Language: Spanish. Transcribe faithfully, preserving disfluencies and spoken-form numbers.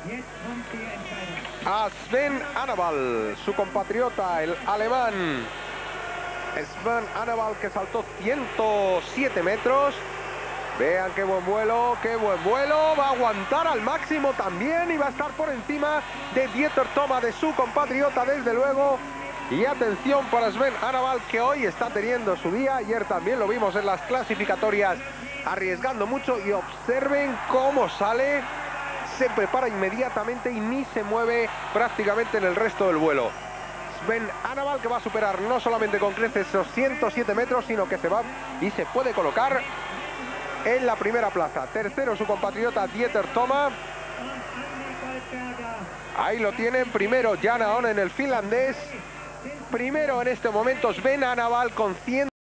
a Sven Hannawald, su compatriota, el alemán. Sven Hannawald, que saltó ciento siete metros. Vean qué buen vuelo, qué buen vuelo. Va a aguantar al máximo también y va a estar por encima de Dieter Thomas, de su compatriota, desde luego. Y atención para Sven Hannawald, que hoy está teniendo su día. Ayer también lo vimos en las clasificatorias, arriesgando mucho. Y observen cómo sale. Se prepara inmediatamente y ni se mueve prácticamente en el resto del vuelo. Sven Hannawald, que va a superar no solamente con creces esos ciento siete metros, sino que se va y se puede colocar en la primera plaza. Tercero su compatriota Dieter Thomas. Ahí lo tienen. Primero Jan Ahonen, el finlandés. Primero en este momento Sven Hannawald con cien.